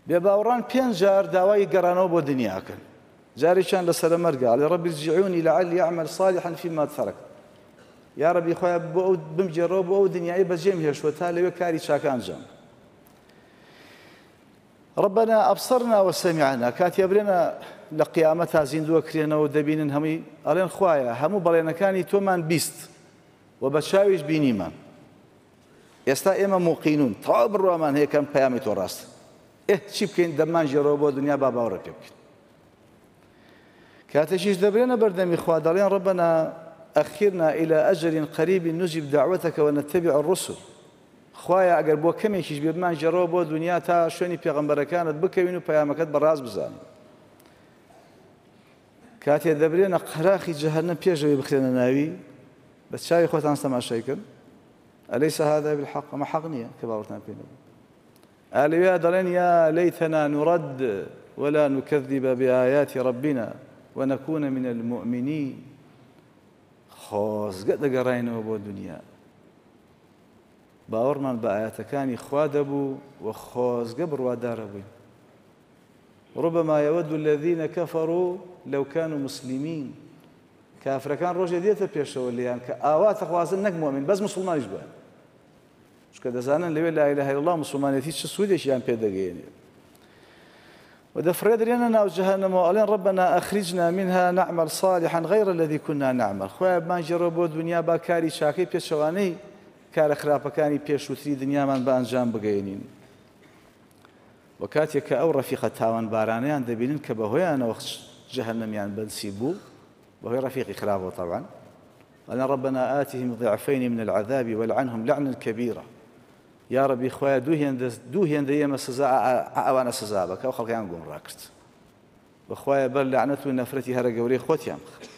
بێباوەڕان 5 جار داوای گەڕانەوە بۆ دنیاکەن جارێکیان لەسەر مەرگە لە ڕەبی ارجعونی لعلی أعمل صالحا فيما تركت یا ڕەبی خۆیان بۆ ئەو بمجێڕەوە بۆ ئەو دنیای بەجێم هێشتووە تا لەوێ کاری چاکە ئەنجام ربنا أبصرنا وسمعنا كاتي أبرنا لقيامتها زيندوه كرينا ودبين همي ألين خوايا همو بلينا كاني تومان بيست وبشاويش بينيمان يستا إما موقينون طواب الروامان هي كان قيامة وراست شي بكين دمان جروبو دنيا بابا وربي بكين كاتشيش دبرنا بردمي خواد ألين ربنا أخرنا إلى أجل قريب نجيب دعوتك ونتبع الرسل خوایا ئەگەر بۆ کەمێکیش بێمان ژەڕەوە بۆ دنیا تا شوێنی پێغەمبەرەکانت بکەوین و پەیامەکەت بەڕاست بزانین کاتێ دەبرێنە قەراخی جەهەنەم پێشەوەی بخرێنە ناوی بە چاوی خۆتان تەماشایکن ئەلەیسە هذا بالحق ئەمە حەق نییە کە باوەڕتان پێ نەبوو ئالەوێ دەڵێن یا لەیتەنا نورد ولا نكذب بآيات ربنا ونكون من المؤمنين خۆزگە دەگەڕاینەوە بۆ دنیا باوەڕمان بە ئاەتەکانی خوا دەبوو و خۆزگە بڕوادارە بووین ربما يود الذين كفروا لو كانوا مسلمين کافرەکان ڕۆژێ دێتە پێشەوە لێیان کە ئاواتە خوازن نەک مؤمن بەس مسلمانیش بن چکە دەزانن لەوێ لا إله إلا الله مسلمانێتی چ سوودێکیان پێ دەگەیەنێت ودەفرێدرێنە ناو جەهەنەمەوە ئەڵێن ربنا أخرجنا منها نعمل صالحا غير الذي كنا نعمل خۆیان بمانجێڕەوە بۆ دنیا با کاری چاکەی پێچەوانەی کارە خراپەکانی پێشووتری دنیامان بە ئەنجام بگەێنین و کاتێک کە ئەو ڕەفیقە تاوانبارانەیان دەبینن کە بەهۆیانەوە جەهەنەمیان بەنسی بوو بەهۆی ڕەفیقی خراپەوە طبعا قال ربنا آتهم ضعفين من العذاب والعنهم لعنا كبيرة يا ربي خويا دوو هێندە ئێمە سزا ئەوانە سزا بکە و خەڵکیان گومڕا کرد بەخوایە بەر لەعنەت و نەفرەتی هەرە گەورەی خۆتیان بخە